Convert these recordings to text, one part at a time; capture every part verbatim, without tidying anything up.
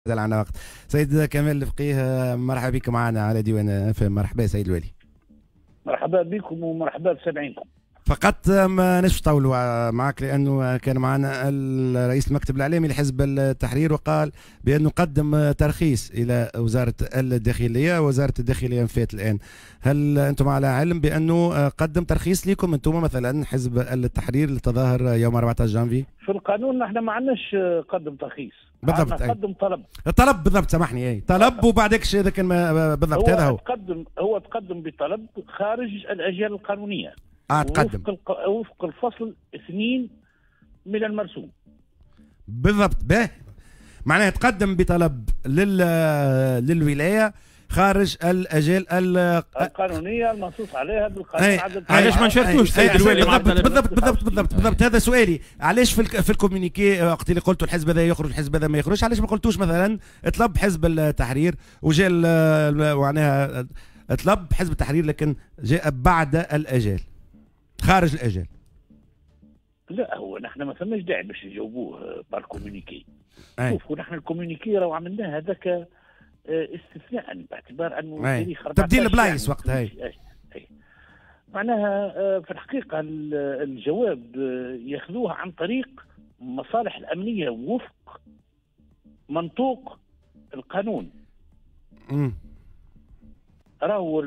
زال عنا وقت. سيد كمال الفقيه، مرحبا بك معنا على ديوان اف ام. مرحبا سيد الوالي. مرحبا بكم ومرحبا بسامعينكم. فقط ما نش طولوا معك لانه كان معنا رئيس المكتب الاعلامي لحزب التحرير وقال بانه قدم ترخيص الى وزاره الداخليه، وزاره الداخليه انفات الان. هل انتم على علم بانه قدم ترخيص لكم انتم مثلا حزب التحرير للتظاهر يوم أربعة عشر جانفي؟ في القانون نحن ما عندناش قدم ترخيص، بالضبط. قدم طلب. طلب بالضبط، سامحني. اي طلب وبعدك اذا كان بالضبط هذا هو. تقدم هو تقدم بطلب خارج الاجال القانونيه. اه تقدم وفق وفق الفصل اثنين من المرسوم. بالضبط. به معناها تقدم بطلب لل للولايه خارج الاجال القانونيه المنصوص عليها بالقانون. علاش ما نشاركوش سيد الوالي؟ بالضبط بالضبط بالضبط بالضبط بالضبط هذا سؤالي. علاش في في الكومينيكي وقت اللي قلتوا الحزب هذا يخرج الحزب هذا ما يخرجش، علاش ما قلتوش مثلا طلب حزب التحرير وجاء معناها طلب حزب التحرير لكن جاء بعد الاجال خارج الاجال؟ لا، هو نحن ما ثماش داعي باش نجاوبوه بالكومينيكي. شوفوا نحن الكومينيكي راه عملناه هذاك استثناء باعتبار انه تاريخ تبديل بلايص وقت هاي. معناها في الحقيقه الجواب ياخذوه عن طريق مصالح الامنيه وفق منطوق القانون. امم راهو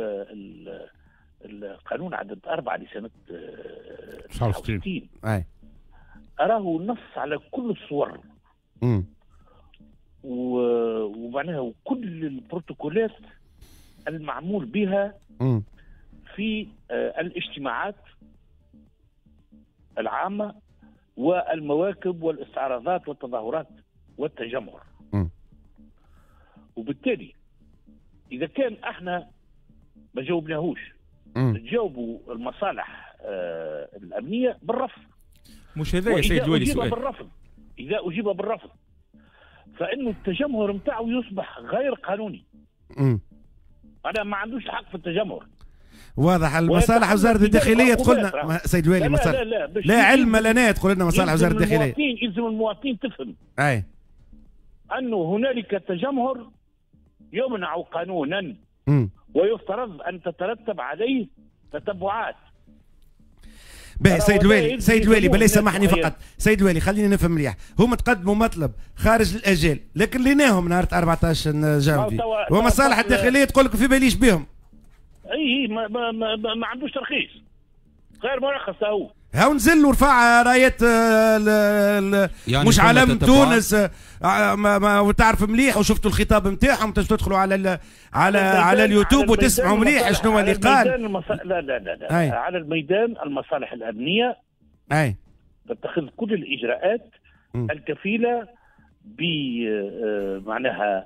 القانون عدد أربعة لسنة تسعة وستين اي راهو نص على كل الصور. امم ومعناها كل البروتوكولات المعمول بها مم. في الاجتماعات العامة والمواكب والاستعراضات والتظاهرات والتجمهر. مم. وبالتالي إذا كان احنا ما جاوبناهوش تجاوبوا المصالح آه الأمنية بالرفض. مش هذا يا سيد الوالي سؤال؟ بالرفض إذا أجيب بالرفض فإنه التجمهر متاعه يصبح غير قانوني. امم أنا ما عندوش الحق في التجمهر. واضح. المصالح وزارة الداخلية تقول لنا سيد الوالي لا, مصالح لا, لا, لا, لا علم لنا تقول لنا مصالح وزارة الداخلية. المواطنين يلزم المواطنين تفهم أي أنه هنالك تجمهر يمنع قانونا امم ويفترض أن تترتب عليه تتبعات. باهي سيد الوالي سيد الوالي بلي سامحني فقط سيد الوالي خليني نفهم مليح. هم تقدموا مطلب خارج الاجال لكن ليناهم نهار أربعة عشر جانفي ومصالح الداخليه تقول لك في باليش بهم. اي ما, ما, ما, ما عندوش ترخيص غير مرخص. هو هاو نزل ورفع راية يعني مش علم تونس ما, ما وتعرف مليح وشفتوا الخطاب نتاعهم تدخلوا على ال على على اليوتيوب وتسمعوا مليح شنو اللي قال. المص... لا لا لا, لا. أي. على الميدان المصالح الأمنية اي تتخذ كل الإجراءات م. الكفيلة ب معناها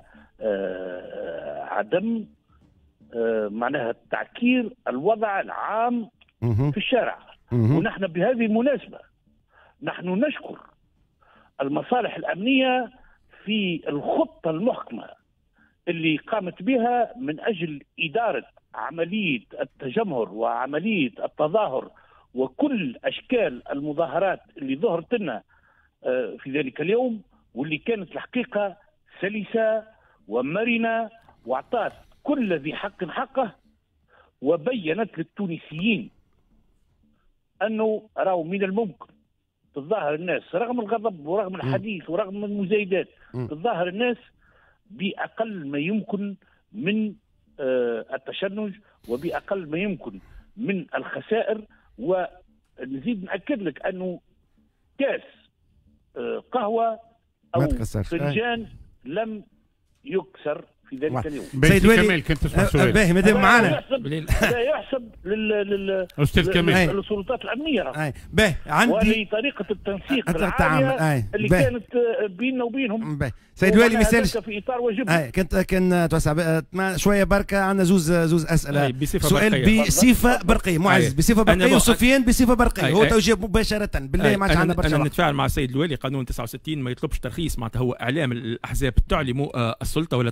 عدم معناها تعكير الوضع العام م. في الشارع. ونحن بهذه المناسبة نحن نشكر المصالح الأمنية في الخطة المحكمة اللي قامت بها من أجل إدارة عملية التجمهر وعملية التظاهر وكل أشكال المظاهرات اللي ظهرت لنا في ذلك اليوم، واللي كانت الحقيقة سلسة ومرنة وأعطت كل ذي حق حقه، وبينت للتونسيين أنه راهو من الممكن تظاهر الناس رغم الغضب ورغم الحديث ورغم المزايدات، تظاهر الناس بأقل ما يمكن من آه التشنج وبأقل ما يمكن من الخسائر. ونزيد نأكد لك أنه كاس آه قهوة أو فنجان لم يكسر في ذلك اليوم. سيد كمال كنت تسمع سؤال باهي مادام معنا لا يحسب لل استاذ كمال للسلطات الامنيه. اي باهي عندي ولطريقه التنسيق العاليه اللي باي. كانت بيننا وبينهم. باهي سيد الوالي مثالش في اطار واجبنا. اي كنت كان توسع شويه بركه عندنا زوز زوز اسئله. بصفة سؤال برقية. بصفه برقيه معز بصفه برقيه وسفيان بصفه برقيه. هو توجيه مباشره بالله ما عادش عندنا برشا. انا نتفاعل مع السيد الوالي. قانون تسعة وستين ما يطلبش ترخيص، معناتها هو اعلام الاحزاب تعلموا السلطه ولا تطلبوا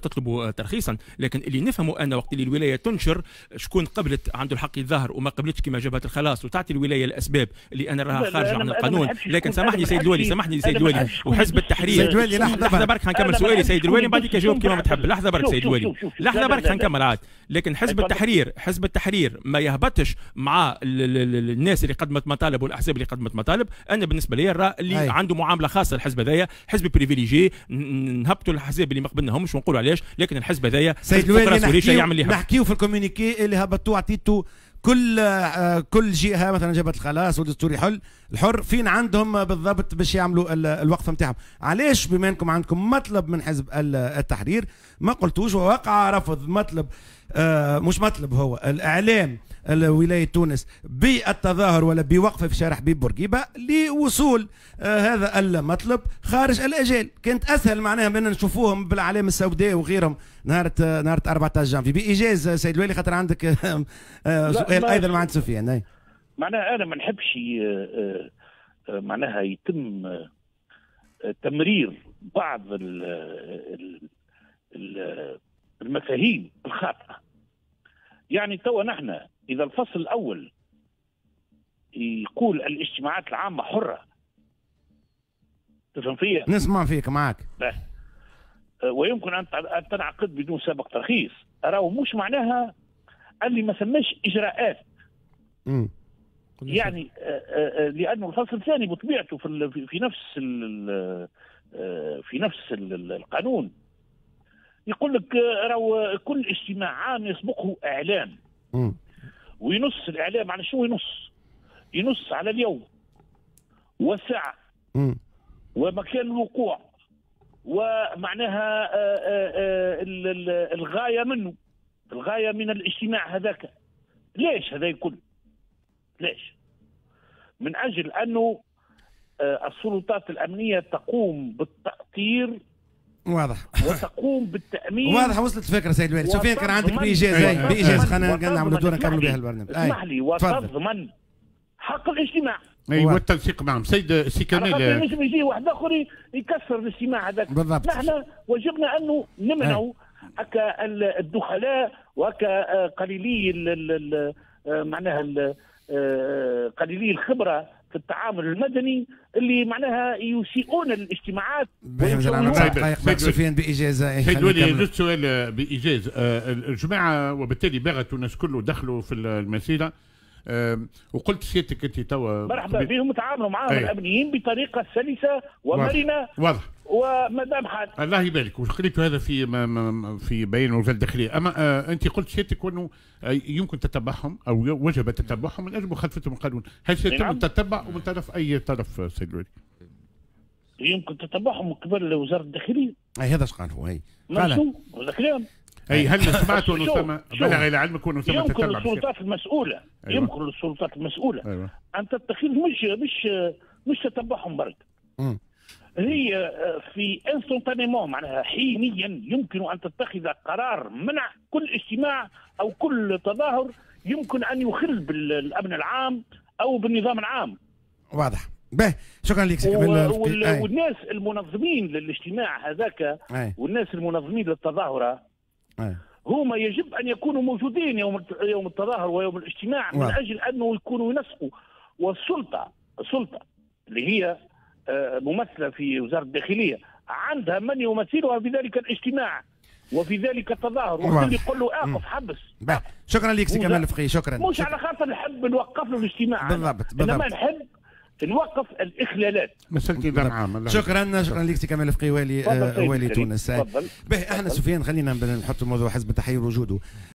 يكونوا ترخيصا، لكن اللي نفهمه أن وقت اللي الولاية تنشر شكون قبلت عنده الحق يظهر وما قبلتش كما جبهة الخلاص وتعطي الولاية الأسباب اللي أنا راها خارجة عن القانون. لكن سامحني سيد الوالي، سامحني سيد الوالي، وحزب التحرير سيد الوالي لحظة برك حنكمل سؤالي سيد الوالي بعد كي جاوب كما تحب. لحظة برك سيد الوالي، لحظة برك حنكمل عاد. لكن حزب التحرير حزب التحرير ما يهبطش مع الناس اللي قدمت مطالب والاحزاب اللي قدمت مطالب. انا بالنسبه لي الرا اللي أي. عنده معامله خاصه الحزب هذايا حزب بريفيليجي، نهبطوا الاحزاب اللي ما قبلناهمش ونقولوا علاش، لكن الحزب هذايا سيد الوالي نحكيو نحكيو في الكوميونيكي اللي هبطوه عطيتوا كل آه كل جهه مثلا جبهه الخلاص ودستوري حل الحر فين عندهم بالضبط باش يعملوا الوقفه نتاعهم. علاش بما انكم عندكم مطلب من حزب التحرير ما قلتوش ووقع رفض مطلب آه مش مطلب هو الاعلام ولايه تونس بالتظاهر ولا بوقفه في شارع حبيب بورقيبه لوصول آه هذا المطلب خارج الاجال؟ كانت اسهل معناها من نشوفوهم بالاعلام السوداء وغيرهم نهار نهار أربعة عشر جانفي. بايجاز سيد الوالي خاطر عندك آه سؤال ايضا مع سفيان. معناها انا ما نحبش معناها يتم تمرير بعض المفاهيم الخاطئه. يعني توا نحن اذا الفصل الاول يقول الاجتماعات العامه حره، تفهم فيها؟ نسمع فيك معك. ويمكن ان تنعقد بدون سابق ترخيص، راهو مش معناها اللي ما سماش اجراءات. امم يعني لانه الفصل الثاني بطبيعته في في نفس في نفس القانون يقول لك راهو كل اجتماع عام يسبقه اعلام. امم وينص الاعلام على شو ينص؟ ينص على اليوم والساعه امم ومكان الوقوع ومعناها الغايه منه، الغايه من الاجتماع هذاك. ليش هذا الكل؟ ليش؟ من اجل انه السلطات الامنيه تقوم بالتأطير واضح وتقوم بالتامين. واضح وصلت الفكره سيد الوالي. سفيان كان عندك بايجاز بايجاز خلينا نعملوا دور نكملوا بها البرنامج. اسمح لي، وتضمن حق الاجتماع. ايوه والتنسيق معهم. سيد سي كمال نجم يجي واحد اخر يكسر الاجتماع هذاك. بالضبط. نحن واجبنا انه نمنعوا هكا الدخلاء وهكا قليلي معناها قليلي الخبره في التعامل المدني اللي معناها يسيئون الاجتماعات. سفيان باجازه. سيد الوالي جوست سؤال بايجاز. الجماعه وبالتالي باغتوا الناس كله دخلوا في المسيره، أه وقلت سيادتك انت توا مرحبا بهم، تعاملوا معاهم أيه. الامنيين بطريقه سلسه ومرنه. واضح. ومدام حال الله يبارك. وخليتوا هذا في ما في بيان وزاره الداخليه. اما آه انت قلت سيادتك انه آه يمكن تتبعهم او وجب تتبعهم من اجل مخالفتهم القانون. هل سيتم التتبع ومن طرف اي طرف سيد الوالي؟ يمكن تتبعهم من قبل وزاره الداخليه. اي هذا اش قال هو. اي فعلا هذا كلام. اي هل سمعتوا انه ثم بلغ الى علمك انه ثم تتبع؟ يمكن السلطات المسؤوله أيوة. يمكن السلطات المسؤوله أيوة. ان تتخذ مش مش مش تتبعهم برك. م. هي في انستونتانيمون معناها حينيا يمكن ان تتخذ قرار منع كل اجتماع او كل تظاهر يمكن ان يخل بالامن العام او بالنظام العام. واضح. به شكرا لك. وال... والناس المنظمين للاجتماع هذاك والناس المنظمين للتظاهره هما يجب ان يكونوا موجودين يوم يوم التظاهر ويوم الاجتماع من واضح. اجل انه يكونوا ينسقوا. والسلطه السلطه اللي هي ممثله في وزاره الداخليه عندها من يمثلها في ذلك الاجتماع وفي ذلك التظاهر، وكل يقول له اقف حبس. شكرا لك سي كمال الفقيه. شكرا. مش على خاطر نحب نوقف له الاجتماع بالضبط انما نحب نوقف الاخلالات. مسألة نظام عام. شكرا شكرا لك سي كمال الفقيه والي والي تونس. تفضل. به احنا سفيان خلينا نحط موضوع حزب التحرير وجوده.